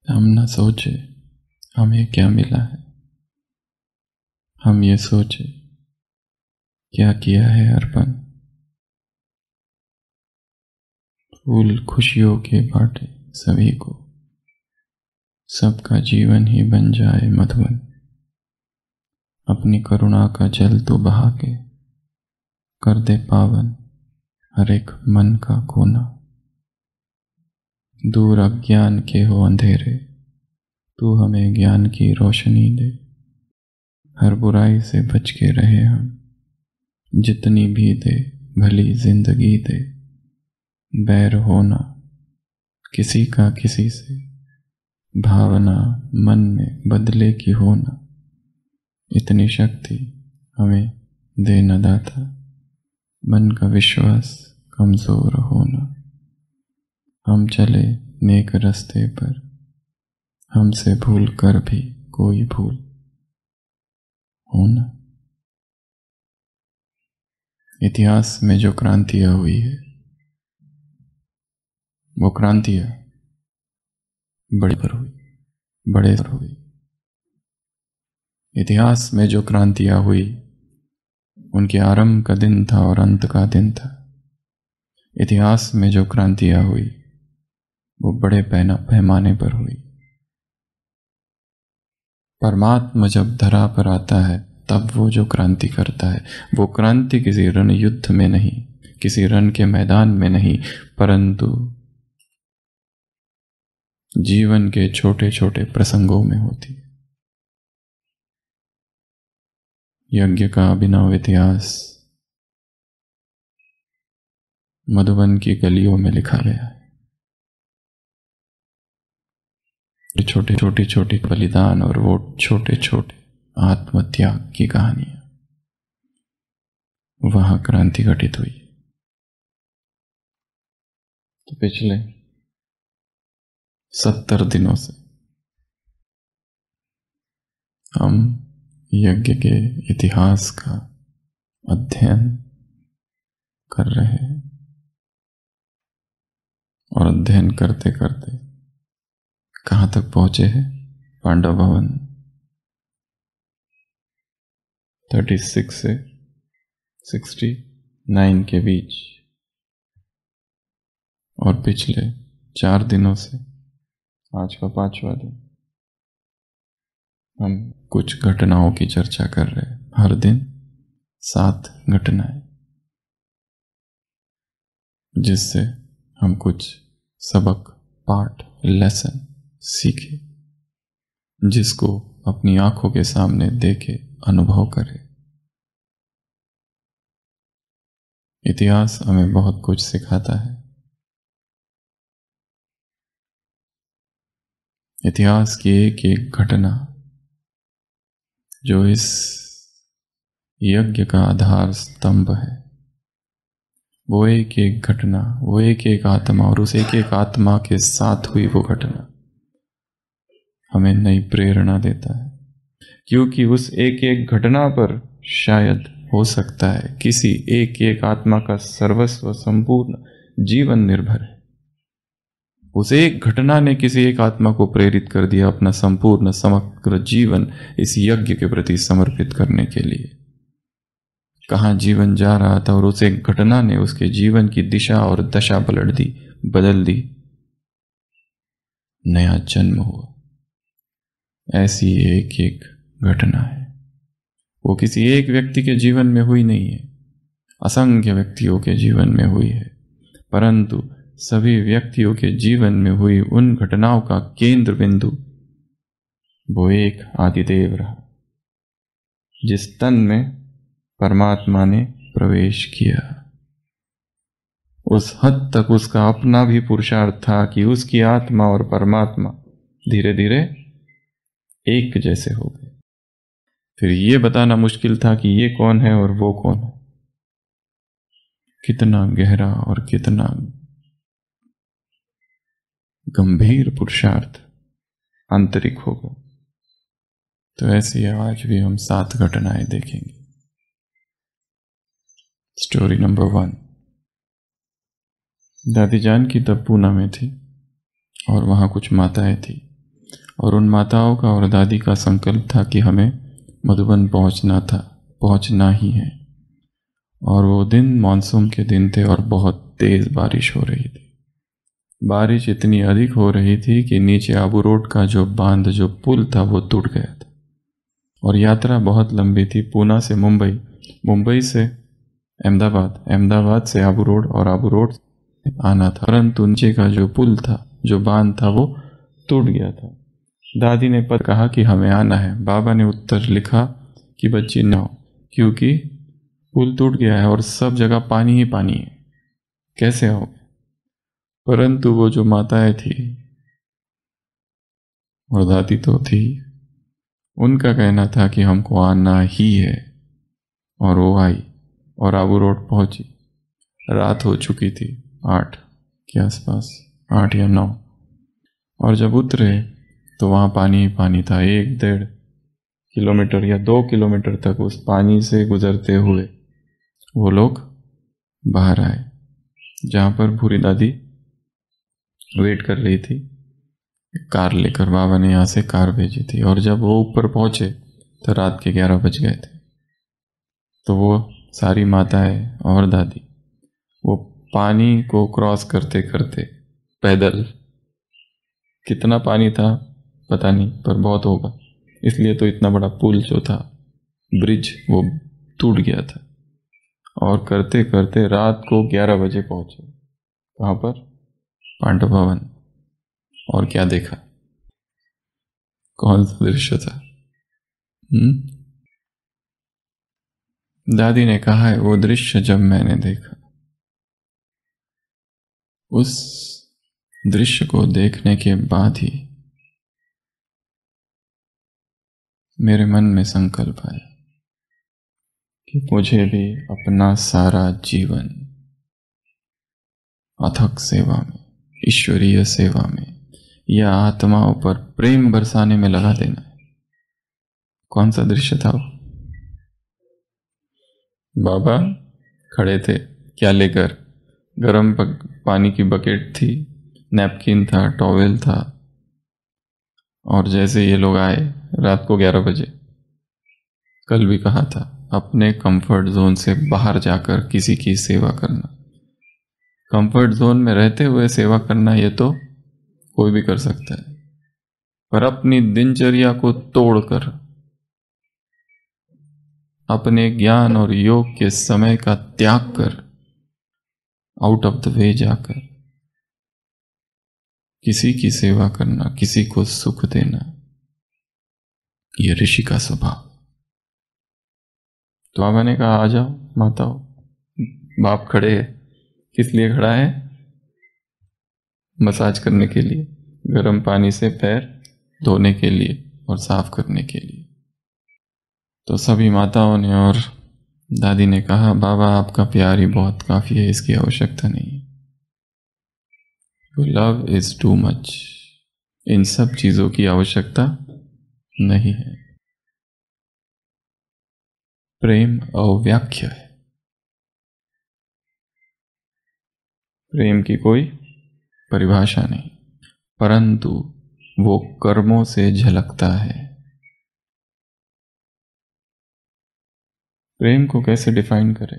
हम न सोचे हमें क्या मिला है, हम ये सोचे क्या किया है अर्पण। फूल खुशियों के बांटे सभी को, सबका जीवन ही बन जाए मधुवन। अपनी करुणा का जल तो बहा के कर दे पावन हर एक मन का कोना। दूर अज्ञान के हो अंधेरे, तू हमें ज्ञान की रोशनी दे। हर बुराई से बच के रहे हम, जितनी भी दे भली जिंदगी दे। बैर होना किसी का किसी से, भावना मन में बदले की होना। इतनी शक्ति हमें दे न दाता, मन का विश्वास कमजोर होना। हम चले नेक रास्ते पर, हमसे भूल कर भी कोई भूल होना। इतिहास में जो क्रांतियां हुई है, वो क्रांतियां बड़े पर हुई, बड़े पर हुई। इतिहास में जो क्रांतियां हुई, उनके आरंभ का दिन था और अंत का दिन था। इतिहास में जो क्रांतियां हुई, वो बड़े पैमाने पर हुई। परमात्मा जब धरा पर आता है, तब वो जो क्रांति करता है, वो क्रांति किसी रण युद्ध में नहीं, किसी रण के मैदान में नहीं, परंतु जीवन के छोटे छोटे प्रसंगों में होती है। यज्ञ का अभिनव इतिहास मधुबन की गलियों में लिखा गया है। छोटे छोटे छोटे बलिदान और वो छोटे छोटे आत्मत्याग की कहानियां, वहां क्रांति घटित हुई। तो पिछले 70 दिनों से हम यज्ञ के इतिहास का अध्ययन कर रहे हैं, और अध्ययन करते करते कहां तक पहुंचे हैं? पांडव भवन 36 से 69 के बीच। और पिछले 4 दिनों से आज का 5वां दिन, हम कुछ घटनाओं की चर्चा कर रहे हैं। हर दिन 7 घटनाएं, जिससे हम कुछ सबक, पाठ, लेसन सीखे, जिसको अपनी आंखों के सामने देखे, अनुभव करें। इतिहास हमें बहुत कुछ सिखाता है। इतिहास की एक एक घटना जो इस यज्ञ का आधार स्तंभ है, वो एक एक घटना, वो एक एक आत्मा, और उस एक एक आत्मा के साथ हुई वो घटना हमें नई प्रेरणा देता है। क्योंकि उस एक एक घटना पर शायद हो सकता है किसी एक एक आत्मा का सर्वस्व, संपूर्ण जीवन निर्भर है। उस एक घटना ने किसी एक आत्मा को प्रेरित कर दिया अपना संपूर्ण समग्र जीवन इस यज्ञ के प्रति समर्पित करने के लिए। कहां जीवन जा रहा था, और उस एक घटना ने उसके जीवन की दिशा और दशा पलट दी, बदल दी, नया जन्म हुआ। ऐसी एक एक घटना है। वो किसी एक व्यक्ति के जीवन में हुई नहीं है, असंख्य व्यक्तियों के जीवन में हुई है, परंतु सभी व्यक्तियों के जीवन में हुई उन घटनाओं का केंद्र बिंदु वो एक आदिदेव रहा, जिस तन में परमात्मा ने प्रवेश किया। उस हद तक उसका अपना भी पुरुषार्थ था कि उसकी आत्मा और परमात्मा धीरे धीरे एक जैसे हो गए। फिर ये बताना मुश्किल था कि ये कौन है और वो कौन है। कितना गहरा और कितना गंभीर पुरुषार्थ आंतरिक होगा। तो ऐसे आज भी हम 7 घटनाएं देखेंगे। Story number 1। दादी जान की तब पूना में थी, और वहां कुछ माताएं थी। और उन माताओं का और दादी का संकल्प था कि हमें मधुबन पहुंचना ही है। और वो दिन मानसून के दिन थे और बहुत तेज बारिश हो रही थी। बारिश इतनी अधिक हो रही थी कि नीचे आबू रोड का जो बांध, जो पुल था, वो टूट गया था। और यात्रा बहुत लंबी थी, पूना से मुंबई, मुंबई से अहमदाबाद, अहमदाबाद से आबू रोड और आबू रोड आना था। परंतु नीचे का जो पुल था, जो बांध था, वो टूट गया था। दादी ने पद कहा कि हमें आना है। बाबा ने उत्तर लिखा कि बच्ची न आओ, क्योंकि पुल टूट गया है और सब जगह पानी ही पानी है, कैसे आओगे। परंतु वो जो माताएं थी और दादी तो थी, उनका कहना था कि हमको आना ही है। और वो आई और आबू रोड पहुंची। रात हो चुकी थी, 8 के आसपास, 8 या 9। और जब उतरे तो वहाँ पानी ही पानी था। 1-1.5 किलोमीटर या 2 किलोमीटर तक उस पानी से गुजरते हुए वो लोग बाहर आए, जहाँ पर भूरी दादी वेट कर रही थी कार लेकर। बाबा ने यहाँ से कार भेजी थी। और जब वो ऊपर पहुंचे तो रात के 11 बज गए थे। तो वो सारी माताएं और दादी वो पानी को क्रॉस करते करते पैदल, कितना पानी था पता नहीं, पर बहुत होगा, इसलिए तो इतना बड़ा पुल जो था, ब्रिज, वो टूट गया था। और करते करते रात को 11 बजे पहुंचे। कहाँ पर? पांडव भवन। और क्या देखा? कौन सा दृश्य था? दादी ने कहा है, वो दृश्य जब मैंने देखा, उस दृश्य को देखने के बाद ही मेरे मन में संकल्प आया कि मुझे भी अपना सारा जीवन अथक सेवा में, ईश्वरीय सेवा में या आत्माओं पर प्रेम बरसाने में लगा देना है। कौन सा दृश्य था वो? बाबा खड़े थे, क्या लेकर? गर्म पानी की बकेट थी, नैपकिन था, टॉवेल था। और जैसे ये लोग आए रात को 11 बजे, कल भी कहा था, अपने कंफर्ट जोन से बाहर जाकर किसी की सेवा करना। कंफर्ट जोन में रहते हुए सेवा करना, ये तो कोई भी कर सकता है, पर अपनी दिनचर्या को तोड़कर, अपने ज्ञान और योग के समय का त्याग कर, आउट ऑफ द वे जाकर किसी की सेवा करना, किसी को सुख देना, ये ऋषि का स्वभाव। तो बाबा ने कहा, आ जाओ माताओ। बाप खड़े है, किस लिए खड़ा है? मसाज करने के लिए, गर्म पानी से पैर धोने के लिए और साफ करने के लिए। तो सभी माताओं ने और दादी ने कहा, बाबा आपका प्यार ही बहुत काफी है, इसकी आवश्यकता नहीं है। लव इज टू मच, इन सब चीजों की आवश्यकता नहीं है। प्रेम अव्याख्य है, प्रेम की कोई परिभाषा नहीं, परंतु वो कर्मों से झलकता है। प्रेम को कैसे डिफाइन करें?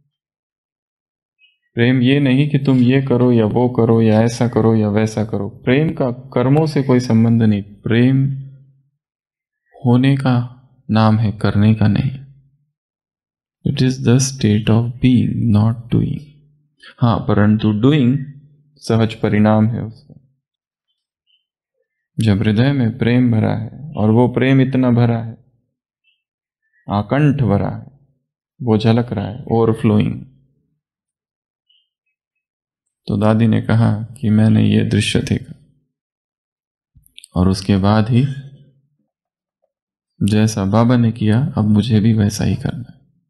प्रेम ये नहीं कि तुम ये करो या वो करो या ऐसा करो या वैसा करो। प्रेम का कर्मों से कोई संबंध नहीं। प्रेम होने का नाम है, करने का नहीं। It is the state of being, not doing. हाँ, परंतु डूइंग सहज परिणाम है उसका। जब हृदय में प्रेम भरा है और वो प्रेम इतना भरा है, आकंठ भरा है, वो झलक रहा है, ओवरफ्लोइंग। तो दादी ने कहा कि मैंने ये दृश्य देखा और उसके बाद ही जैसा बाबा ने किया, अब मुझे भी वैसा ही करना है।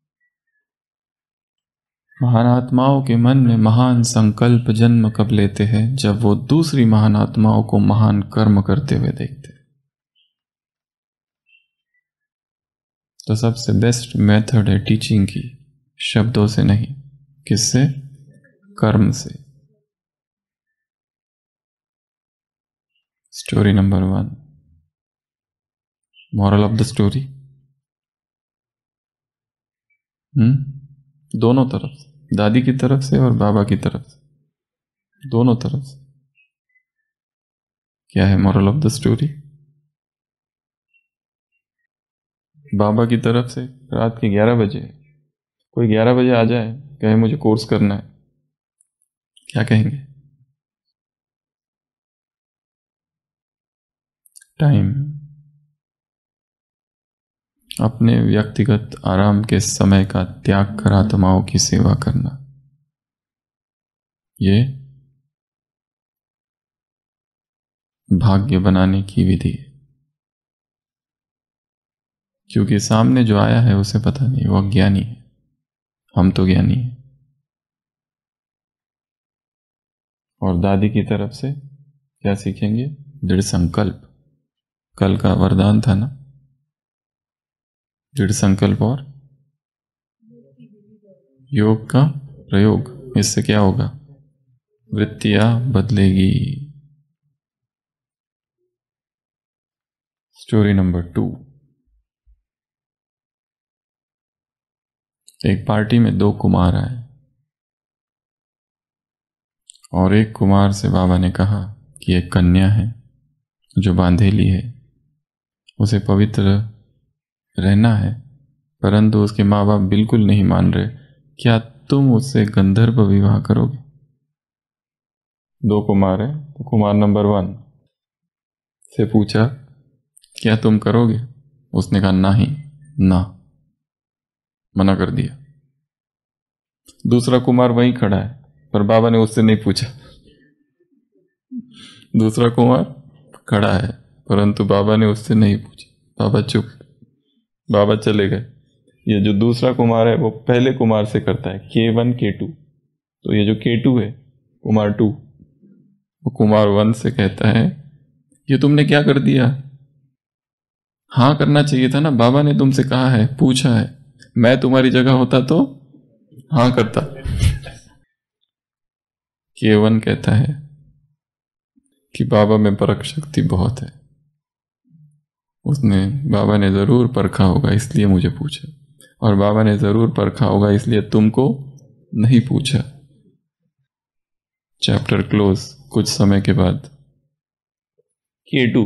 महान आत्माओं के मन में महान संकल्प जन्म कब लेते हैं? जब वो दूसरी महान आत्माओं को महान कर्म करते हुए देखते हैं। तो सबसे बेस्ट मेथड है टीचिंग की, शब्दों से नहीं। किससे? कर्म से। Story number 1, moral of the story, दोनों तरफ से, दादी की तरफ से और बाबा की तरफ से, दोनों तरफ से। क्या है मॉरल ऑफ द स्टोरी? बाबा की तरफ से रात के 11 बजे कोई 11 बजे आ जाए, कहे मुझे कोर्स करना है, क्या कहेंगे? टाइम, अपने व्यक्तिगत आराम के समय का त्याग कर आत्माओं की सेवा करना, ये भाग्य बनाने की विधि है। क्योंकि सामने जो आया है उसे पता नहीं, वो अज्ञानी है, हम तो ज्ञानी हैं। और दादी की तरफ से क्या सीखेंगे? दृढ़ संकल्प, कल का वरदान था ना, दृढ़ संकल्प और योग का प्रयोग। इससे क्या होगा? वृत्तियां बदलेगी। Story number 2। एक पार्टी में 2 कुमार आए और एक कुमार से बाबा ने कहा कि एक कन्या है जो बांधेली है, उसे पवित्र रहना है, परंतु उसके माँ बाप बिल्कुल नहीं मान रहे। क्या तुम उससे गंधर्व विवाह करोगे? 2 कुमार है, तो कुमार नंबर 1 से पूछा क्या तुम करोगे? उसने कहा नहीं, ना, मना कर दिया। दूसरा कुमार वहीं खड़ा है, पर बाबा ने उससे नहीं पूछा। दूसरा कुमार खड़ा है, परंतु बाबा ने उससे नहीं पूछा। बाबा चुप, बाबा चले गए। ये जो दूसरा कुमार है वो पहले कुमार से करता है, K1 K2। तो ये जो K2 है, कुमार 2, वो कुमार 1 से कहता है ये तुमने क्या कर दिया? हाँ करना चाहिए था ना, बाबा ने तुमसे कहा है, पूछा है, मैं तुम्हारी जगह होता तो हाँ करता। K1 कहता है कि बाबा में परख शक्ति बहुत है, उसने, बाबा ने जरूर परखा होगा इसलिए मुझे पूछा, और बाबा ने जरूर परखा होगा इसलिए तुमको नहीं पूछा। Chapter close. कुछ समय के बाद K2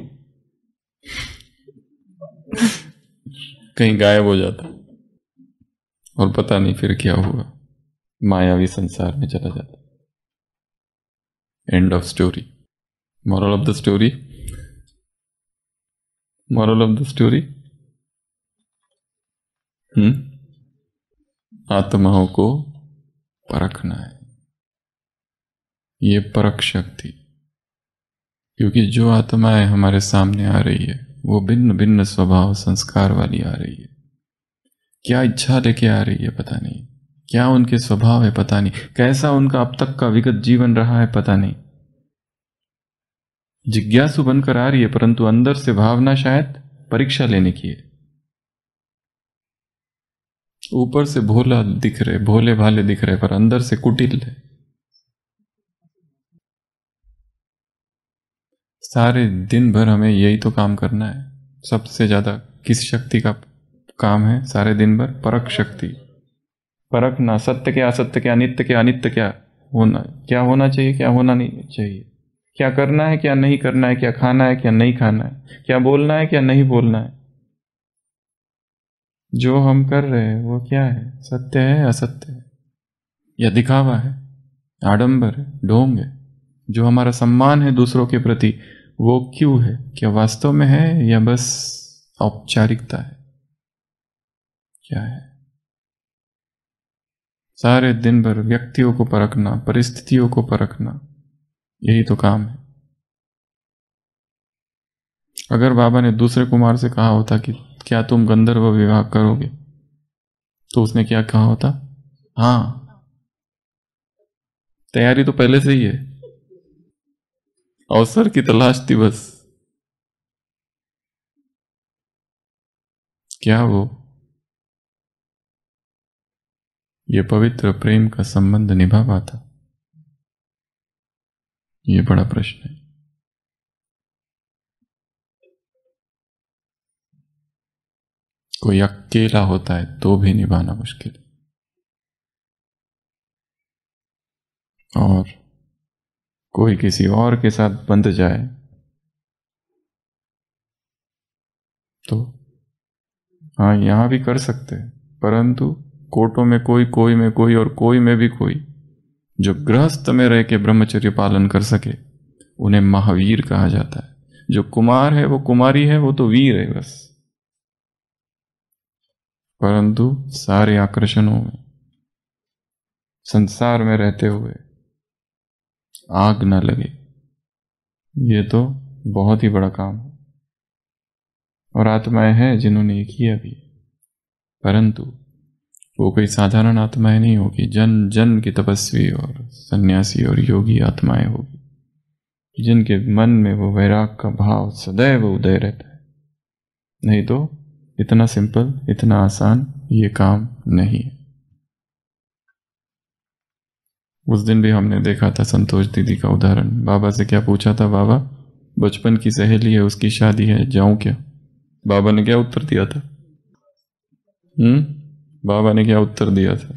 कहीं गायब हो जाता और पता नहीं फिर क्या हुआ, मायावी संसार में चला जाता। End of story. Moral of the story, moral of the story, आत्माओं को परखना है, ये परख शक्ति। क्योंकि जो आत्माएं हमारे सामने आ रही है वो भिन्न भिन्न स्वभाव संस्कार वाली आ रही है। क्या इच्छा लेके आ रही है पता नहीं, क्या उनके स्वभाव है पता नहीं, कैसा उनका अब तक का विगत जीवन रहा है पता नहीं। जिज्ञासु बनकर आ रही है, परंतु अंदर से भावना शायद परीक्षा लेने की है। ऊपर से भोला दिख रहे, भोले भाले दिख रहे, पर अंदर से कुटिल है। सारे दिन भर हमें यही तो काम करना है। सबसे ज्यादा किस शक्ति का काम है सारे दिन भर? परख शक्ति। परखना, सत्य क्या, असत्य क्या, नित्य क्या, अनित्य क्या, होना क्या, होना चाहिए क्या, होना नहीं चाहिए, क्या करना है क्या नहीं करना है, क्या खाना है क्या नहीं खाना है, क्या बोलना है क्या नहीं बोलना है। जो हम कर रहे हैं वो क्या है? सत्य है, असत्य है, या दिखावा है, आडंबर है, ढोंग है। जो हमारा सम्मान है दूसरों के प्रति, वो क्यों है? क्या वास्तव में है या बस औपचारिकता है? क्या है? सारे दिन भर व्यक्तियों को परखना, परिस्थितियों को परखना, यही तो काम है। अगर बाबा ने दूसरे कुमार से कहा होता कि क्या तुम गंधर्व विवाह करोगे, तो उसने क्या कहा होता? हाँ। तैयारी तो पहले से ही है, अवसर की तलाश थी बस। क्या वो ये पवित्र प्रेम का संबंध निभा पाता? ये बड़ा प्रश्न है। कोई अकेला होता है तो भी निभाना मुश्किल, और कोई किसी और के साथ बंध जाए तो हाँ, यहां भी कर सकते हैं, परंतु कोटों में कोई, कोई में कोई और कोई में भी कोई, जो गृहस्थ में रह के ब्रह्मचर्य पालन कर सके उन्हें महावीर कहा जाता है। जो कुमार है वो कुमारी है, वो तो वीर है बस। परंतु सारे आकर्षणों में, संसार में रहते हुए आग न लगे, ये तो बहुत ही बड़ा काम है। और आत्माएं हैं जिन्होंने ये किया भी, परंतु वो कोई साधारण आत्माएं नहीं होगी, जन जन की तपस्वी और सन्यासी और योगी आत्माएं होगी, जिनके मन में वो वैराग का भाव सदैव उदय रहता है। नहीं तो इतना सिंपल, इतना आसान ये काम नहीं है। उस दिन भी हमने देखा था संतोष दीदी का उदाहरण। बाबा से क्या पूछा था, बाबा बचपन की सहेली है, उसकी शादी है, जाऊं क्या? बाबा ने क्या उत्तर दिया था? बाबा ने क्या उत्तर दिया था?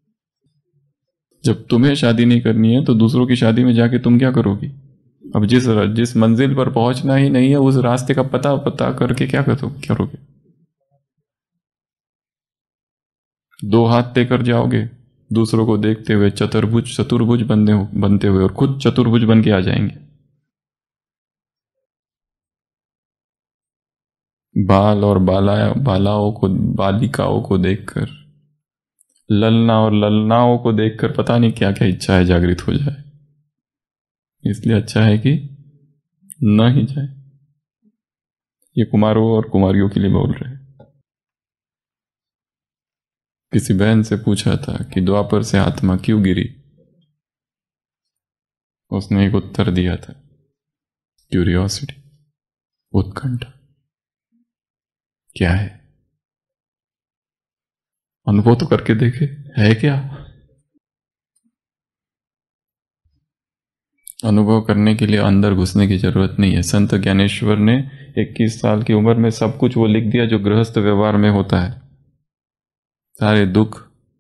जब तुम्हें शादी नहीं करनी है तो दूसरों की शादी में जाके तुम क्या करोगी? अब जिस मंजिल पर पहुंचना ही नहीं है उस रास्ते का पता करके क्या करोगे? दो हाथ देकर जाओगे दूसरों को देखते हुए, चतुर्भुज बनते हुए, और खुद चतुर्भुज बन के आ जाएंगे। बाल और बालिकाओं को देखकर, ललना और ललनाओं को देखकर पता नहीं क्या क्या इच्छाएं जागृत हो जाए। इसलिए अच्छा है कि न ही जाए। ये कुमारों और कुमारियों के लिए बोल रहे हैं। किसी बहन से पूछा था कि द्वापर से आत्मा क्यों गिरी? उसने एक उत्तर दिया था, क्यूरियोसिटी, उत्कंठा। क्या है? अनुभव तो करके देखे, है क्या? अनुभव करने के लिए अंदर घुसने की जरूरत नहीं है। संत ज्ञानेश्वर ने 21 साल की उम्र में सब कुछ वो लिख दिया जो गृहस्थ व्यवहार में होता है, सारे दुख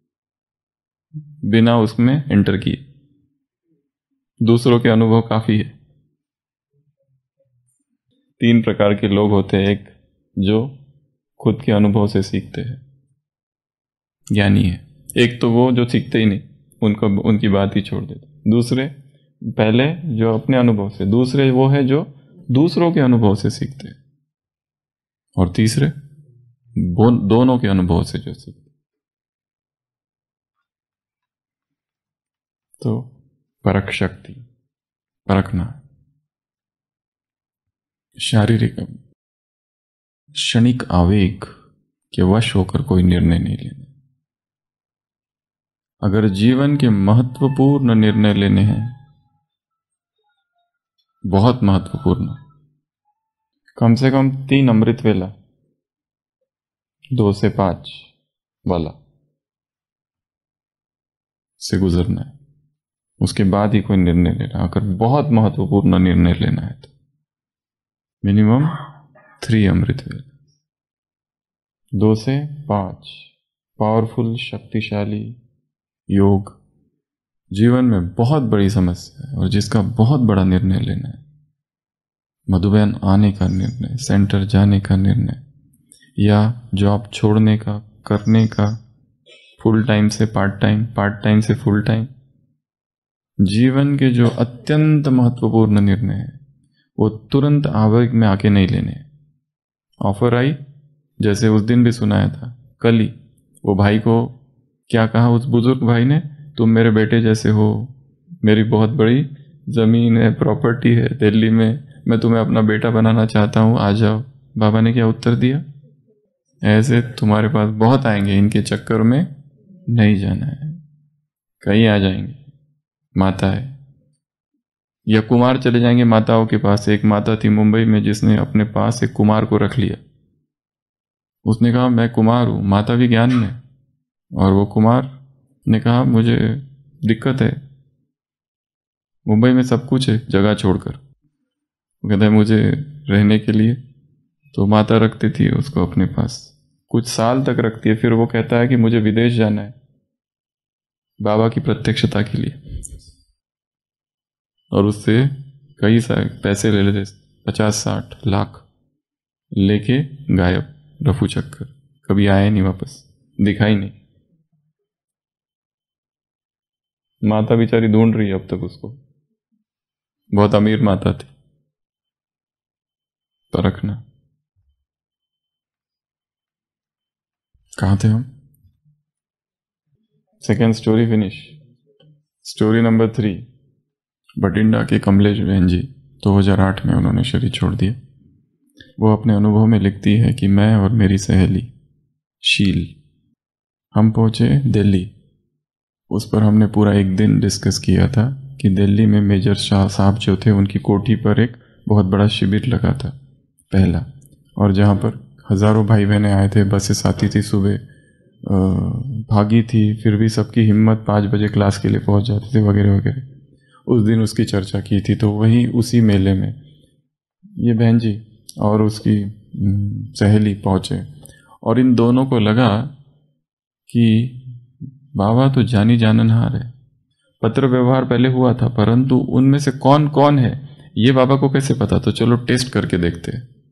बिना उसमें एंटर किए। दूसरों के अनुभव काफी है। 3 प्रकार के लोग होते हैं। एक जो खुद के अनुभव से सीखते हैं, ज्ञानी है। एक तो वो जो सीखते ही नहीं, उनकी बात ही छोड़ देते। दूसरे, पहले जो अपने अनुभव से, दूसरे वो है जो दूसरों के अनुभव से सीखते हैं, और तीसरे वो दोनों के अनुभव से जो सीखते। तो परख शक्ति, परखना, शारीरिक क्षणिक आवेग के वश होकर कोई निर्णय नहीं लेना। अगर जीवन के महत्वपूर्ण निर्णय लेने हैं, बहुत महत्वपूर्ण, कम से कम 3 अमृत वेला, 2 से 5 वाला से गुजरना है, उसके बाद ही कोई निर्णय लेना। अगर बहुत महत्वपूर्ण निर्णय लेना है तो मिनिमम 3 अमृत वेला, 2 से 5 पावरफुल, शक्तिशाली योग जीवन में बहुत बड़ी समस्या है, और जिसका बहुत बड़ा निर्णय लेना है। मधुबन आने का निर्णय, सेंटर जाने का निर्णय, या जॉब छोड़ने का, करने का, फुल टाइम से पार्ट टाइम, पार्ट टाइम से फुल टाइम। जीवन के जो अत्यंत महत्वपूर्ण निर्णय है वो तुरंत आवेग में आके नहीं लेने। ऑफर आई, जैसे उस दिन भी सुनाया था, कल ही वो भाई को क्या कहा उस बुजुर्ग भाई ने, तुम मेरे बेटे जैसे हो, मेरी बहुत बड़ी जमीन है, प्रॉपर्टी है दिल्ली में, मैं तुम्हें अपना बेटा बनाना चाहता हूं, आ जाओ। बाबा ने क्या उत्तर दिया? ऐसे तुम्हारे पास बहुत आएंगे, इनके चक्कर में नहीं जाना है। कहीं आ जाएंगे माताएं, या कुमार चले जाएंगे माताओं के पास। एक माता थी मुंबई में जिसने अपने पास एक कुमार को रख लिया। उसने कहा मैं कुमार हूं, माता भी ज्ञान में, और वो कुमार ने कहा मुझे दिक्कत है, मुंबई में सब कुछ है, जगह छोड़कर। वो कहता है मुझे रहने के लिए, तो माता रखती थी उसको अपने पास कुछ साल तक रखती है, फिर वो कहता है कि मुझे विदेश जाना है बाबा की प्रत्यक्षता के लिए, और उससे कई सारे पैसे ले लेते, 50-60 लाख लेके गायब, रफू चक्कर, कभी आए नहीं वापस, दिखाई नहीं। माता बेचारी ढूंढ रही है अब तक उसको, बहुत अमीर माता थी। परखना। कहाँ थे हम? Second story finish. Story number 3। Bathinda के कमलेश बहन जी 2008 में उन्होंने शरीर छोड़ दिया। वो अपने अनुभव में लिखती है कि मैं और मेरी सहेली शील हम पहुंचे दिल्ली। उस पर हमने पूरा एक दिन डिस्कस किया था कि दिल्ली में मेजर शाह साहब जो थे उनकी कोठी पर एक बहुत बड़ा शिविर लगा था पहला, और जहाँ पर हज़ारों भाई बहनें आए थे, बसेस आती थी सुबह, भागी थी, फिर भी सबकी हिम्मत 5 बजे क्लास के लिए पहुँच जाते थे वगैरह वगैरह। उस दिन उसकी चर्चा की थी। तो वही उसी मेले में ये बहन जी और उसकी सहेली पहुँचे, और इन दोनों को लगा कि बाबा तो जानी जाननहार है। पत्र व्यवहार पहले हुआ था, परंतु उनमें से कौन कौन है ये बाबा को कैसे पता? तो चलो टेस्ट करके देखते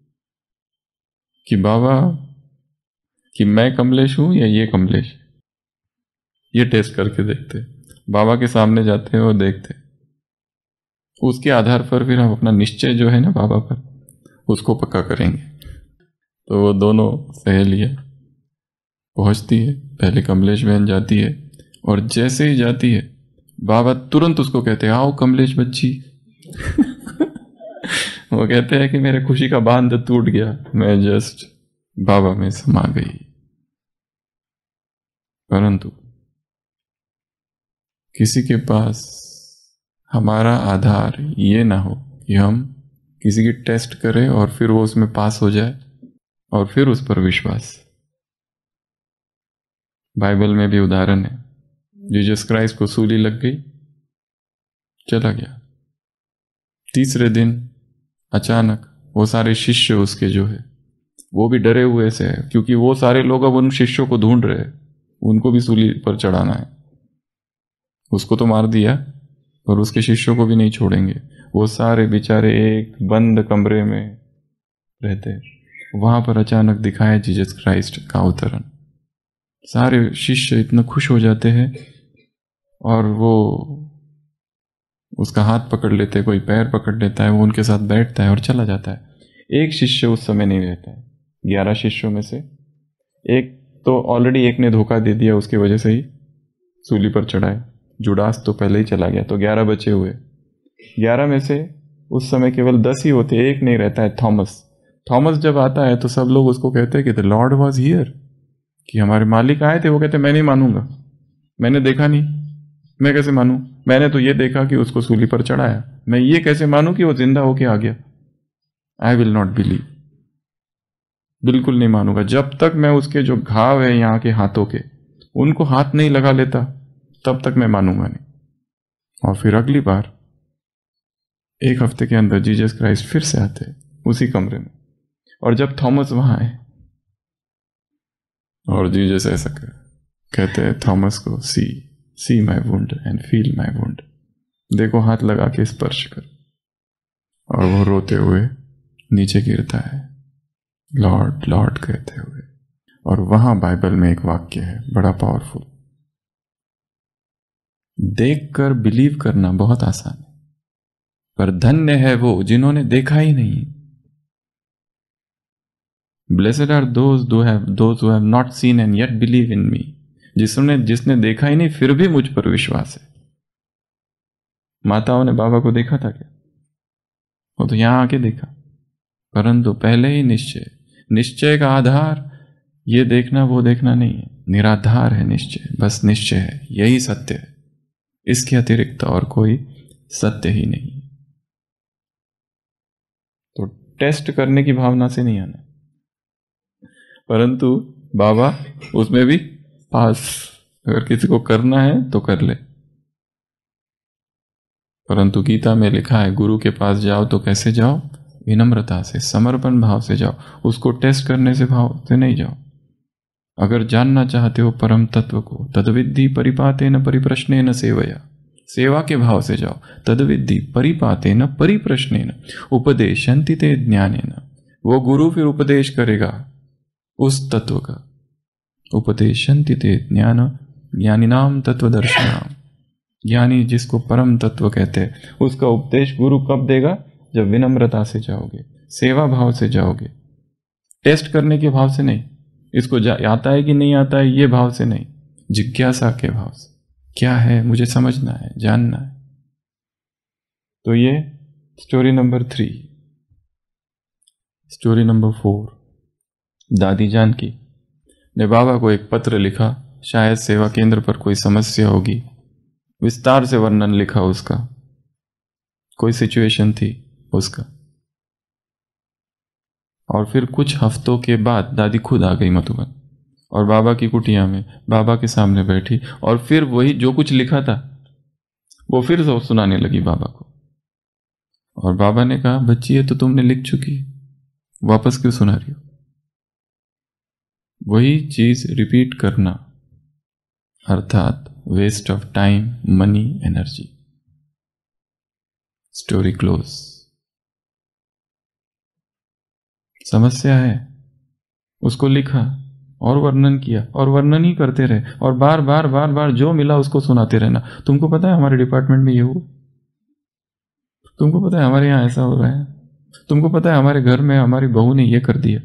कि बाबा, कि मैं कमलेश हूं या ये कमलेश, ये टेस्ट करके देखते। बाबा के सामने जाते हैं और देखते, उसके आधार पर फिर हम अपना निश्चय जो है ना बाबा पर, उसको पक्का करेंगे। तो वो दोनों सहेलियां पहुंचती है, पहले कमलेश बहन जाती है, और जैसे ही जाती है बाबा तुरंत उसको कहते हैं, आओ कमलेश बच्ची। वो कहते हैं कि मेरे खुशी का बांध टूट गया, मैं जस्ट बाबा में समा गई। परंतु किसी के पास हमारा आधार ये ना हो कि हम किसी की टेस्ट करें और फिर वो उसमें पास हो जाए और फिर उस पर विश्वास। बाइबल में भी उदाहरण है, जीसस क्राइस्ट को सूली लग गई, चला गया। तीसरे दिन अचानक वो सारे शिष्य उसके जो है वो भी डरे हुए से है, क्योंकि वो सारे लोग अब उन शिष्यों को ढूंढ रहे हैं, उनको भी सूली पर चढ़ाना है। उसको तो मार दिया, पर उसके शिष्यों को भी नहीं छोड़ेंगे। वो सारे बेचारे एक बंद कमरे में रहते, वहां पर अचानक दिखाया जीसस क्राइस्ट का अवतरण। सारे शिष्य इतना खुश हो जाते हैं और वो उसका हाथ पकड़ लेते, कोई पैर पकड़ लेता है, वो उनके साथ बैठता है और चला जाता है। एक शिष्य उस समय नहीं रहता है। 11 शिष्यों में से एक तो ऑलरेडी एक ने धोखा दे दिया, उसकी वजह से ही सूली पर चढ़ाए। जुडास तो पहले ही चला गया, तो 11 बचे हुए। 11 में से उस समय केवल 10 ही होते, एक नहीं रहता है, थॉमस। थॉमस जब आता है तो सब लोग उसको कहते हैं कि द लॉर्ड वॉज हियर, कि हमारे मालिक आए थे। वो कहते मैं नहीं मानूंगा, मैंने देखा नहीं, मैं कैसे मानूं? मैंने तो ये देखा कि उसको सूली पर चढ़ाया, मैं ये कैसे मानूं कि वो जिंदा होके आ गया? आई विल नॉट बिलीव, बिल्कुल नहीं मानूंगा। जब तक मैं उसके जो घाव है यहाँ के हाथों के, उनको हाथ नहीं लगा लेता, तब तक मैं मानूंगा नहीं। और फिर अगली बार 1 हफ्ते के अंदर जीसस क्राइस्ट फिर से आते उसी कमरे में, और जब थॉमस वहां आए और जीसस ऐसा कहते हैं थॉमस को, see my wound and feel my wound, देखो हाथ लगा के स्पर्श कर। और वो रोते हुए नीचे गिरता है, लॉर्ड लॉर्ड कहते हुए। और वहां बाइबल में एक वाक्य है बड़ा पावरफुल, देखकर बिलीव करना बहुत आसान है, पर धन्य है वो जिन्होंने देखा ही नहीं। Blessed are those who have not seen and yet believe in me, जिसने देखा ही नहीं फिर भी मुझ पर विश्वास है। माताओं ने बाबा को देखा था क्या? वो तो यहां आके देखा, परंतु पहले ही निश्चय का आधार ये देखना वो देखना नहीं है, निराधार है निश्चय, बस निश्चय है, यही सत्य है, इसके अतिरिक्त और कोई सत्य ही नहीं। तो टेस्ट करने की भावना से नहीं आना, परंतु बाबा उसमें भी पास, अगर किसी को करना है तो कर ले। परंतु गीता में लिखा है गुरु के पास जाओ तो कैसे जाओ? विनम्रता से, समर्पण भाव से जाओ, उसको टेस्ट करने से भाव से नहीं जाओ। अगर जानना चाहते हो परम तत्व को, तद्विद्धि परिपातेन परिप्रश्नेन सेवया, सेवा के भाव से जाओ। तद्विद्धि परिपातेन परिप्रश्नेन उपदेशन्ति ते ज्ञानेन, वो गुरु फिर उपदेश करेगा उस तत्व का। उपदेशन्ति ते ज्ञान ज्ञानिनाम तत्वदर्शिनाम, ज्ञानी जिसको परम तत्व कहते हैं उसका उपदेश गुरु कब देगा? जब विनम्रता से जाओगे, सेवा भाव से जाओगे, टेस्ट करने के भाव से नहीं, इसको आता है कि नहीं आता है ये भाव से नहीं, जिज्ञासा के भाव से, क्या है मुझे समझना है, जानना है। तो ये स्टोरी नंबर 3। स्टोरी नंबर 4, दादी जानकी ने बाबा को एक पत्र लिखा, शायद सेवा केंद्र पर कोई समस्या होगी, विस्तार से वर्णन लिखा उसका, कोई सिचुएशन थी उसका। और फिर कुछ हफ्तों के बाद दादी खुद आ गई मधुबन और बाबा की कुटिया में बाबा के सामने बैठी और फिर वही जो कुछ लिखा था वो फिर सुनाने लगी बाबा को। और बाबा ने कहा, बच्ची ये तो तुमने लिख चुकी, वापस क्यों सुना रही हो? वही चीज रिपीट करना अर्थात waste of time, money, energy. Story close. समस्या है, उसको लिखा और वर्णन किया और वर्णन ही करते रहे और बार बार बार बार जो मिला उसको सुनाते रहना। तुमको पता है हमारे डिपार्टमेंट में ये हुआ, तुमको पता है हमारे यहाँ ऐसा हो रहा है, तुमको पता है हमारे घर में हमारी बहू ने ये कर दिया।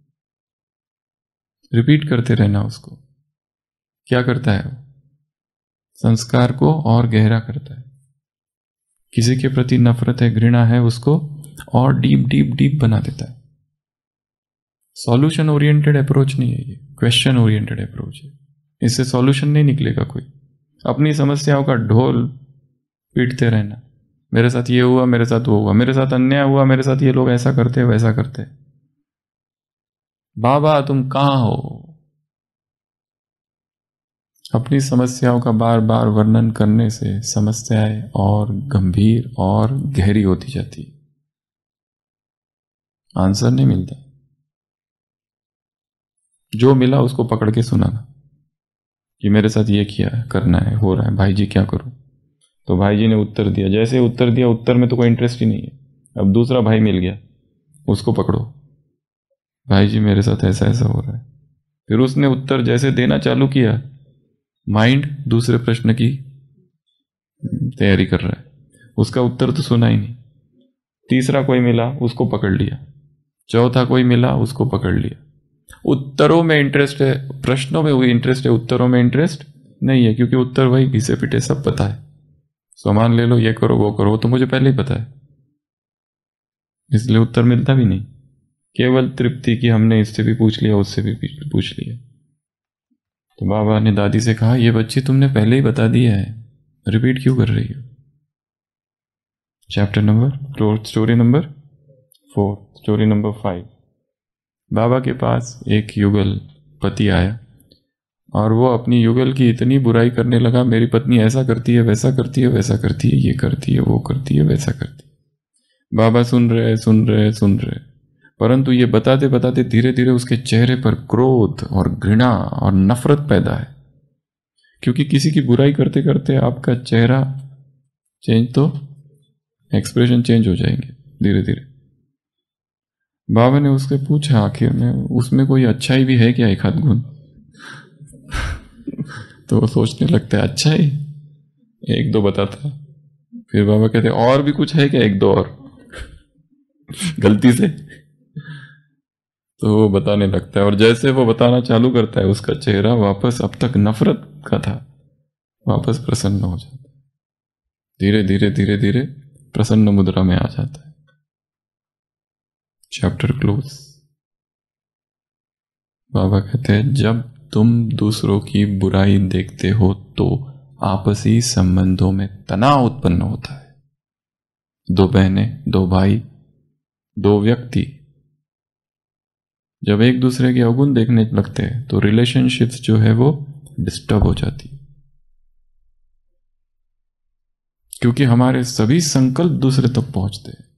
रिपीट करते रहना उसको। क्या करता है वो? संस्कार को और गहरा करता है। किसी के प्रति नफरत है, घृणा है, उसको और डीप डीप डीप बना देता है। सॉल्यूशन ओरिएंटेड अप्रोच नहीं है ये, क्वेश्चन ओरिएंटेड अप्रोच है। इससे सॉल्यूशन नहीं निकलेगा कोई। अपनी समस्याओं का ढोल पीटते रहना, मेरे साथ ये हुआ, मेरे साथ वो हुआ, मेरे साथ अन्याय हुआ, मेरे साथ ये लोग ऐसा करते वैसा करते। बाबा तुम कहां हो? अपनी समस्याओं का बार बार वर्णन करने से समस्याएं और गंभीर और गहरी होती जाती, आंसर नहीं मिलता। जो मिला उसको पकड़ के सुनाना कि मेरे साथ ये किया है, करना है, हो रहा है, भाई जी क्या करूं? तो भाई जी ने उत्तर दिया, जैसे उत्तर दिया उत्तर में तो कोई इंटरेस्ट ही नहीं है। अब दूसरा भाई मिल गया, उसको पकड़ो, भाई जी मेरे साथ ऐसा ऐसा हो रहा है। फिर उसने उत्तर जैसे देना चालू किया, माइंड दूसरे प्रश्न की तैयारी कर रहा है, उसका उत्तर तो सुना ही नहीं। तीसरा कोई मिला, उसको पकड़ लिया। चौथा कोई मिला, उसको पकड़ लिया। उत्तरों में इंटरेस्ट है, प्रश्नों में वही इंटरेस्ट है, उत्तरों में इंटरेस्ट नहीं है, क्योंकि उत्तर वही घिसे पिटे सब पता है। सामान ले लो, ये करो वो करो, वो तो मुझे पहले ही पता है, इसलिए उत्तर मिलता भी नहीं। केवल तृप्ति की हमने इससे भी पूछ लिया, उससे भी पूछ लिया। तो बाबा ने दादी से कहा, ये बच्ची तुमने पहले ही बता दिया है, रिपीट क्यों कर रही हो? Story number 4। Story number 5। बाबा के पास एक युगल पति आया और वो अपनी युगल की इतनी बुराई करने लगा, मेरी पत्नी ऐसा करती है, वैसा करती है, वैसा करती है, ये करती है, वो करती है, वैसा करती है। बाबा सुन रहे, परंतु ये बताते बताते धीरे धीरे उसके चेहरे पर क्रोध और घृणा और नफरत पैदा है। क्योंकि किसी की बुराई करते करते आपका चेहरा चेंज, तो एक्सप्रेशन चेंज हो जाएंगे धीरे धीरे। बाबा ने उससे पूछा, आखिर में उसमें कोई अच्छाई भी है क्या, एक आध गुण? तो वो सोचने लगता है, अच्छा ही एक दो बताता। फिर बाबा कहते, और भी कुछ है क्या, एक दो और? गलती से तो वो बताने लगता है, और जैसे वो बताना चालू करता है उसका चेहरा वापस अब तक नफरत का था वापस प्रसन्न हो जाता है। धीरे धीरे धीरे धीरे प्रसन्न मुद्रा में आ जाता है। Chapter close. बाबा कहते हैं, जब तुम दूसरों की बुराई देखते हो तो आपसी संबंधों में तनाव उत्पन्न होता है। दो बहनें, दो भाई, दो व्यक्ति जब एक दूसरे के अवगुण देखने लगते हैं तो रिलेशनशिप्स जो है वो डिस्टर्ब हो जाती है, क्योंकि हमारे सभी संकल्प दूसरे तक पहुंचते हैं।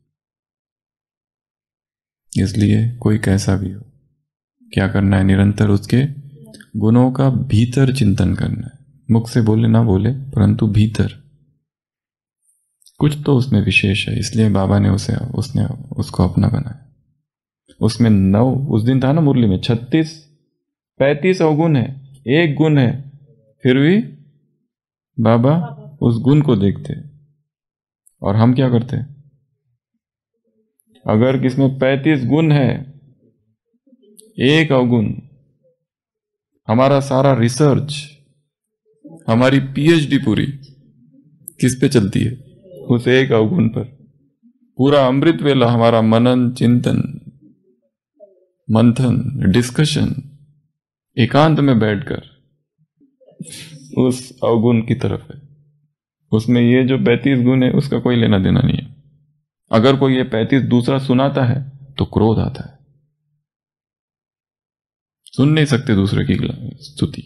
इसलिए कोई कैसा भी हो, क्या करना है, निरंतर उसके गुणों का भीतर चिंतन करना है, मुख से बोले ना बोले, परंतु भीतर कुछ तो उसमें विशेष है, इसलिए बाबा ने उसने उसको अपना बनाया। उसमें 9, उस दिन था ना मुरली में 36 35 अवगुण है, एक गुण है, फिर भी बाबा उस गुण को देखते। और हम क्या करते? अगर किसमें 35 गुण है, एक अवगुण, हमारा सारा रिसर्च, हमारी पीएचडी पूरी किस पे चलती है? उस एक अवगुण पर। पूरा अमृत वेला हमारा मनन, चिंतन, मंथन, डिस्कशन, एकांत में बैठकर उस अवगुण की तरफ है। उसमें ये जो 35 गुण है उसका कोई लेना देना नहीं है। अगर कोई ये 35 दूसरा सुनाता है तो क्रोध आता है, सुन नहीं सकते दूसरे की स्तुति।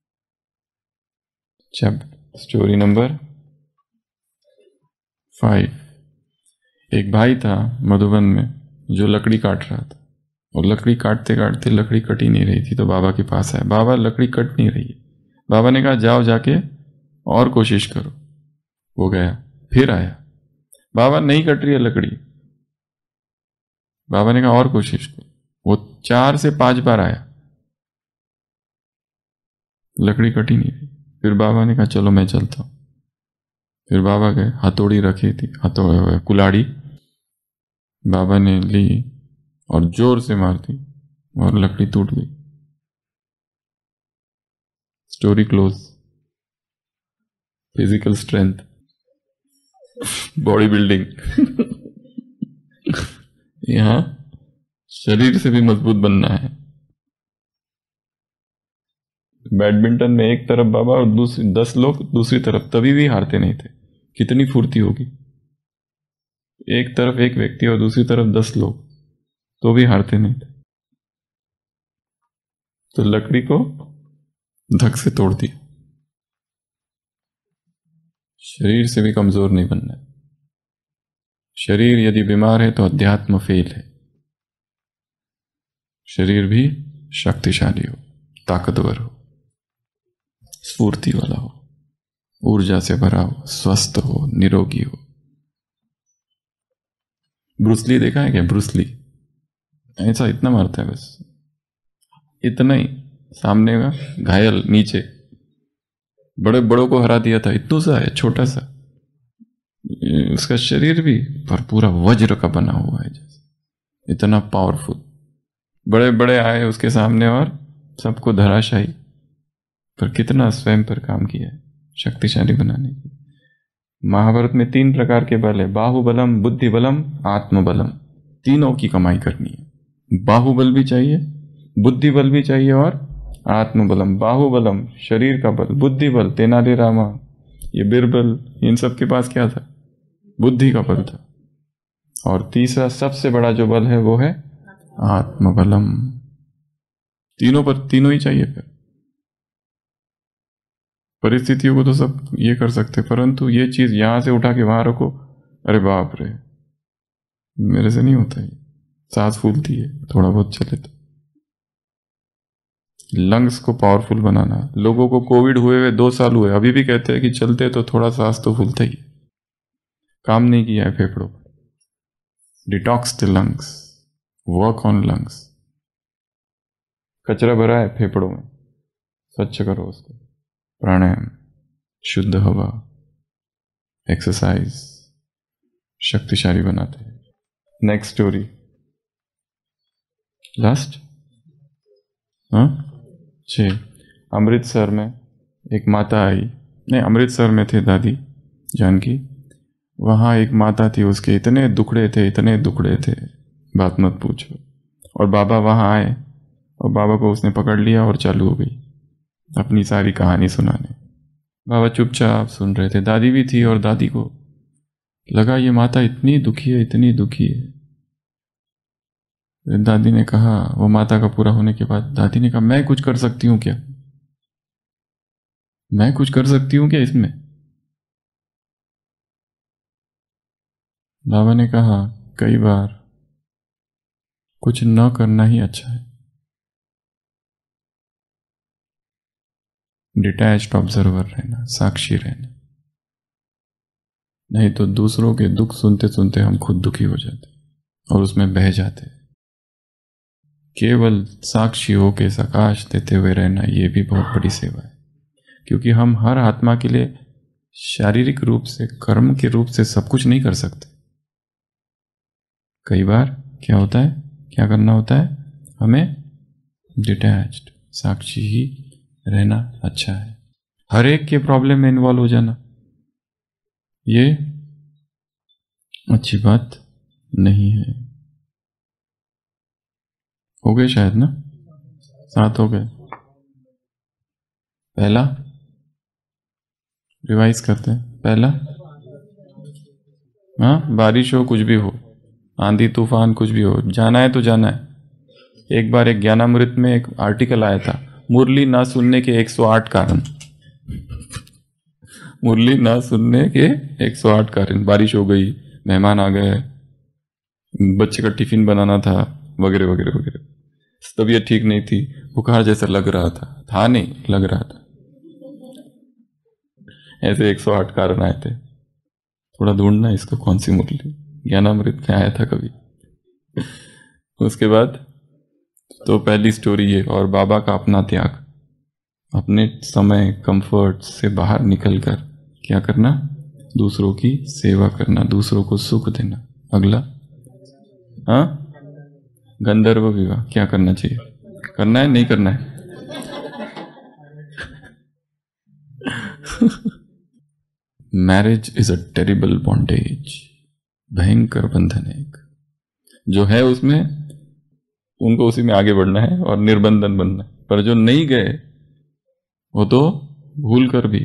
Story number 5। एक भाई था मधुबन में जो लकड़ी काट रहा था, और लकड़ी काटते काटते लकड़ी कटी नहीं रही थी, तो बाबा के पास आया, बाबा लकड़ी कट नहीं रही है। बाबा ने कहा जाओ जाके और कोशिश करो। वो गया, फिर आया, बाबा नहीं कट रही है लकड़ी। बाबा ने कहा और कोशिश करो। वो 4 से 5 बार आया, लकड़ी कटी नहीं रही। फिर बाबा ने कहा चलो मैं चलता हूं। फिर बाबा गए, हथौड़ी रखी थी, कुल्हाड़ी बाबा ने ली और जोर से मार दी और लकड़ी टूट गई। Story close. Physical strength, body building यहां शरीर से भी मजबूत बनना है। बैडमिंटन में एक तरफ बाबा और दूसरी 10 लोग दूसरी तरफ, तभी भी हारते नहीं थे। कितनी फुर्ती होगी, एक तरफ एक व्यक्ति और दूसरी तरफ 10 लोग, तो भी हारते नहीं थे। तो लकड़ी को धक से तोड़ दिया। शरीर से भी कमजोर नहीं बनना है। शरीर यदि बीमार है तो अध्यात्म फेल है। शरीर भी शक्तिशाली हो, ताकतवर हो, स्फूर्ति वाला हो, ऊर्जा से भरा हो, स्वस्थ हो, निरोगी हो। ब्रूसली देखा है क्या? ब्रूसली ऐसा इतना मारता है, बस इतना ही, सामने का घायल नीचे। बड़े बड़ों को हरा दिया था, इतना सा है, छोटा सा। उसका शरीर भी पर पूरा वज्र का बना हुआ है, जैसे इतना पावरफुल। बड़े बड़े आए उसके सामने और सबको धराशायी, पर कितना स्वयं पर काम किया है शक्तिशाली बनाने की। महाभारत में 3 प्रकार के बल है, बाहुबलम, बुद्धि बलम, आत्मबलम। तीनों की कमाई करनी है। बाहुबल भी चाहिए, बुद्धि बल भी चाहिए, और आत्मबलम। बाहुबलम शरीर का बल, बुद्धि बल तेनालीरामा, ये बिरबल, इन सब के पास क्या था? बुद्धि का बल था। और तीसरा सबसे बड़ा जो बल है वो है आत्मबलम। तीनों पर तीनों ही चाहिए। फिर परिस्थितियों को तो सब ये कर सकते, परंतु ये चीज यहां से उठा के वहां रखो, अरे बाप रे, मेरे से नहीं होता। ये सांस फूलती है थोड़ा बहुत चले तो। लंग्स को पावरफुल बनाना। लोगों को कोविड हुए हुए 2 साल हुए, अभी भी कहते हैं कि चलते तो थोड़ा सांस तो फूलता ही है। काम नहीं किया है फेफड़ों पर। Detox the lungs, work on lungs. कचरा भरा है फेफड़ों में, स्वच्छ करो उसको। प्राणायाम, शुद्ध हवा, एक्सरसाइज शक्तिशाली बनाते हैं। Next story, last. हाँ 6। अमृतसर में एक माता आई, नहीं अमृतसर में थे दादी जानकी। वहाँ एक माता थी, उसके इतने दुखड़े थे, इतने दुखड़े थे, बात मत पूछो। और बाबा वहाँ आए और बाबा को उसने पकड़ लिया और चालू हो गई अपनी सारी कहानी सुनाने। बाबा चुपचाप सुन रहे थे, दादी भी थी, और दादी को लगा ये माता इतनी दुखी है, इतनी दुखी है। दादी ने कहा, वो माता का पूरा होने के बाद दादी ने कहा, मैं कुछ कर सकती हूँ क्या? मैं कुछ कर सकती हूँ क्या इसमें? बाबा ने कहा, कई बार कुछ न करना ही अच्छा है। डिटैच्ड ऑब्जर्वर रहना, साक्षी रहना। नहीं तो दूसरों के दुख सुनते सुनते हम खुद दुखी हो जाते और उसमें बह जाते। केवल साक्षी होके सकाश देते हुए रहना, ये भी बहुत बड़ी सेवा है, क्योंकि हम हर आत्मा के लिए शारीरिक रूप से, कर्म के रूप से सब कुछ नहीं कर सकते। कई बार क्या होता है, क्या करना होता है, हमें डिटैच्ड, साक्षी ही रहना अच्छा है। हर एक के प्रॉब्लम में इन्वॉल्व हो जाना ये अच्छी बात नहीं है। हो गए शायद ना, 7 हो गए। पहला रिवाइज करते हैं। पहला, हाँ, बारिश हो, कुछ भी हो, आंधी तूफान कुछ भी हो, जाना है तो जाना है। एक बार एक ज्ञानामृत में एक आर्टिकल आया था, मुरली ना सुनने के 108 कारण। मुरली ना सुनने के 108 कारण। बारिश हो गई, मेहमान आ गए, बच्चे का टिफिन बनाना था, वगैरह वगैरह वगैरह, तबीयत ठीक नहीं थी, बुखार जैसा लग रहा था नहीं, लग रहा था, ऐसे 108 कारण आए थे। थोड़ा ढूंढना इसको, कौन सी मुरली, ज्ञानामृत में आया था कभी। उसके बाद तो पहली स्टोरी ये, और बाबा का अपना त्याग, अपने समय कंफर्ट से बाहर निकलकर क्या करना, दूसरों की सेवा करना, दूसरों को सुख देना। अगला, हाँ, गंधर्व विवाह क्या करना चाहिए, करना है नहीं करना है? Marriage is a terrible bondage, भयंकर बंधन है एक, जो है उसमें उनको उसी में आगे बढ़ना है और निर्बंधन बनना है। पर जो नहीं गए वो तो भूल कर भी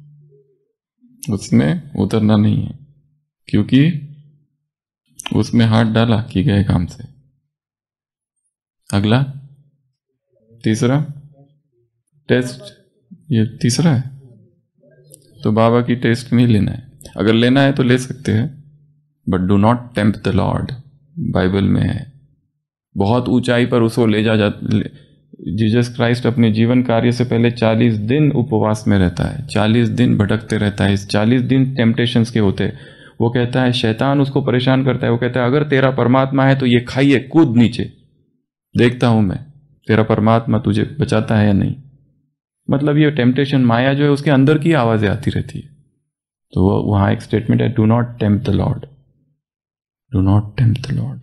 उसमें उतरना नहीं है, क्योंकि उसमें हाथ डाला कि गए काम से। अगला, तीसरा टेस्ट, ये तीसरा है, तो बाबा की टेस्ट नहीं लेना है। अगर लेना है तो ले सकते हैं, but do not tempt the Lord, Bible में है। बहुत ऊंचाई पर उसको ले जा जीसस क्राइस्ट अपने जीवन कार्य से पहले 40 दिन उपवास में रहता है, 40 दिन भटकते रहता है। इस 40 दिन टेम्पटेशंस के होते, वो कहता है, शैतान उसको परेशान करता है, वो कहता है अगर तेरा परमात्मा है तो ये खाइए, कूद नीचे, देखता हूं मैं तेरा परमात्मा तुझे बचाता है या नहीं। मतलब ये टेम्पटेशन, माया जो है, उसके अंदर की आवाजें आती रहती है। तो वहां एक स्टेटमेंट है, do not tempt the Lord, do not tempt the Lord.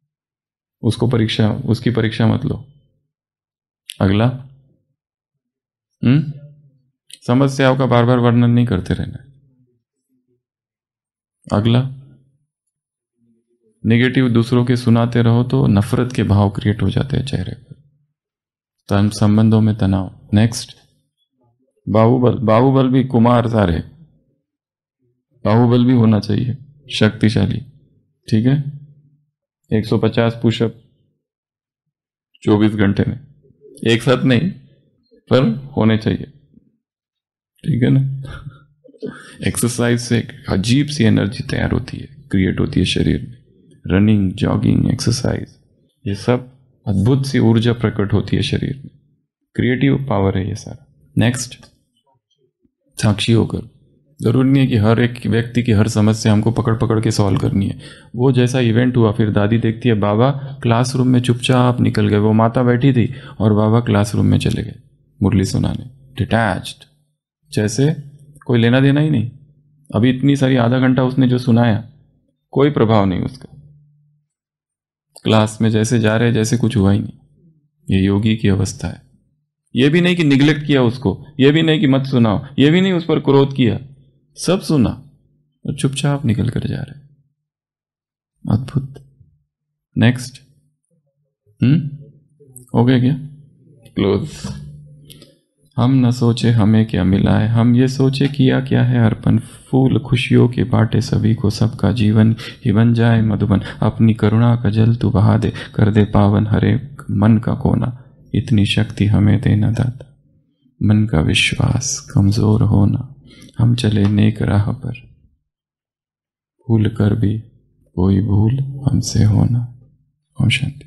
उसकी परीक्षा मत लो। अगला, समस्याओं का बार बार वर्णन नहीं करते रहना। अगला, नेगेटिव दूसरों के सुनाते रहो तो नफरत के भाव क्रिएट हो जाते हैं चेहरे पर, संबंधों में तनाव। नेक्स्ट, बाहुबल, बाहुबल भी कुमार सारे, बाहुबल भी होना चाहिए, शक्तिशाली, ठीक है। 150 पुशअप 24 घंटे में, एक साथ नहीं, पर होने चाहिए, ठीक है ना। एक्सरसाइज से एक अजीब सी एनर्जी तैयार होती है, क्रिएट होती है शरीर में। रनिंग, जॉगिंग, एक्सरसाइज, ये सब अद्भुत सी ऊर्जा प्रकट होती है शरीर में, क्रिएटिव पावर है ये सारा। नेक्स्ट, साक्षी होकर, जरूरी नहीं है कि हर एक व्यक्ति की हर समस्या हमको पकड़ पकड़ के सॉल्व करनी है। वो जैसा इवेंट हुआ, फिर दादी देखती है बाबा क्लासरूम में चुपचाप निकल गए, वो माता बैठी थी और बाबा क्लासरूम में चले गए मुरली सुनाने, डिटैच्ड, जैसे कोई लेना देना ही नहीं। अभी इतनी सारी आधा घंटा उसने जो सुनाया, कोई प्रभाव नहीं उसका, क्लास में जैसे जा रहे जैसे कुछ हुआ ही नहीं। ये योगी की अवस्था है। ये भी नहीं कि निग्लेक्ट किया उसको, ये भी नहीं कि मत सुनाओ, ये भी नहीं उस पर क्रोध किया, सब सुना और चुपचाप निकल कर जा रहे, अद्भुत। नेक्स्ट, हो गया क्या, क्लोज। हम न सोचे हमें क्या मिला है, हम ये सोचे किया क्या है अर्पण, फूल खुशियों के बाटे सभी को, सबका जीवन ही बन जाए मधुबन, अपनी करुणा का जल तू बहा दे, कर दे पावन हर एक मन का कोना, इतनी शक्ति हमें देना दाता, मन का विश्वास कमजोर होना, हम चले नेक राह पर, भूल कर भी कोई भूल हमसे होना। ओम शांति।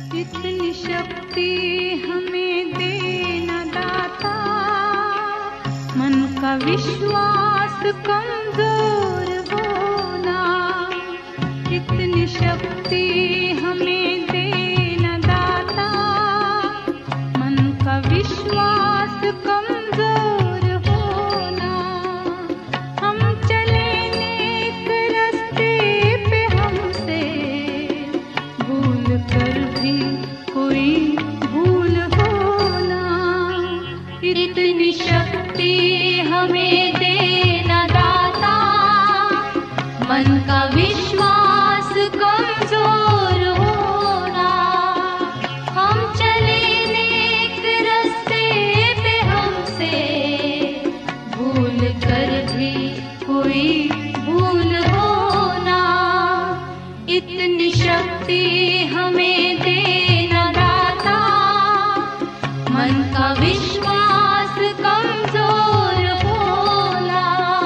इतनी शक्ति हमें देना दाता, मन का विश्वास कमजोर होना। इतनी शक्ति हमें देना दाता, मन का विश्वास कमजोर होना। हम चले नेक रास्ते पे, हमसे भूल कर भी कोई भूल होना। इतनी शक्ति हमें देना दाता, मन का विश्वास कमजोर होना। हम चले नेक रास्ते पे, हमसे भूल कर भी कोई भूल होना। इतनी शक्ति हमें देना दाता, मन का विश्वास कमजोर होना।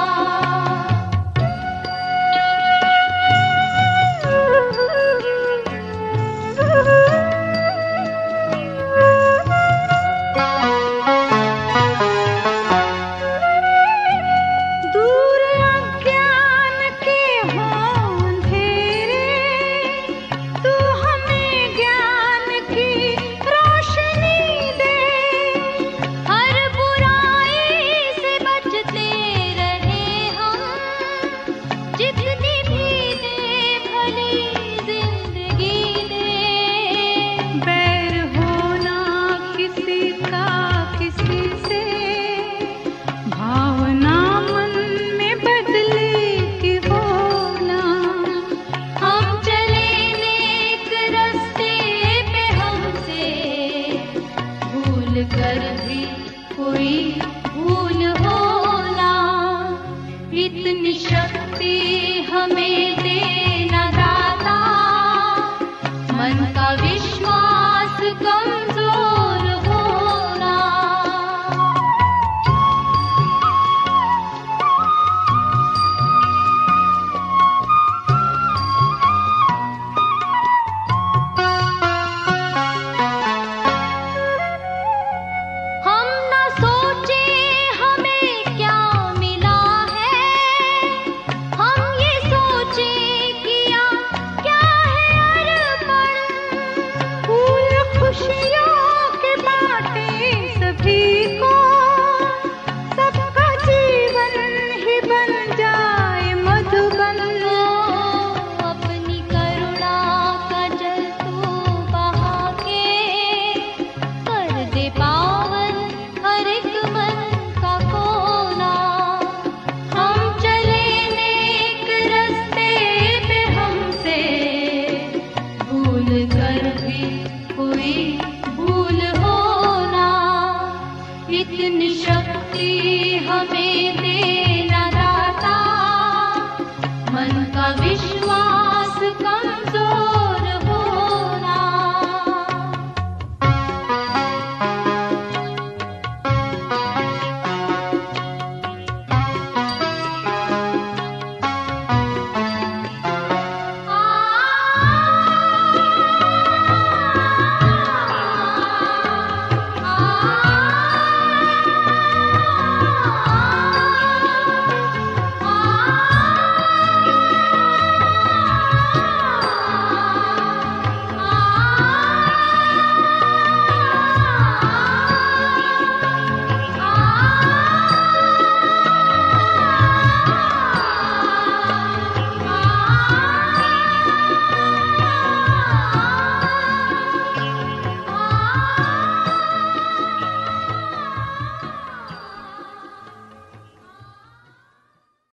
दूर अज्ञान के हों अंधेरे, तू हमें ज्ञान की रोशनी दे। हर बुराई से बचते रहे हम, जितनी भी दे भली जिंदगी दे। बैर होना किसी का किसी से, भावना मन में बदले की होना। हम चले नेक रास्ते पे, हमसे भूल कर भी कोई भूल होना। इतनी शक्ति हमें देना दाता, मन का विश्वास कमजोर होना। हम न सोचे हमें क्या मिला है, हम ये सोचे किया क्या है अर्पण। फूल खुशियों के बांटे सभी को, सबका जीवन ही बन जाए मधुबन। अपनी करुणा का जल तू बहा के, कर दे पावन हर एक मन का कोना। हम चले नेक रास्ते पे, हमसे भूल कर भी कोई भूल होना। इतनी शक्ति हमें दे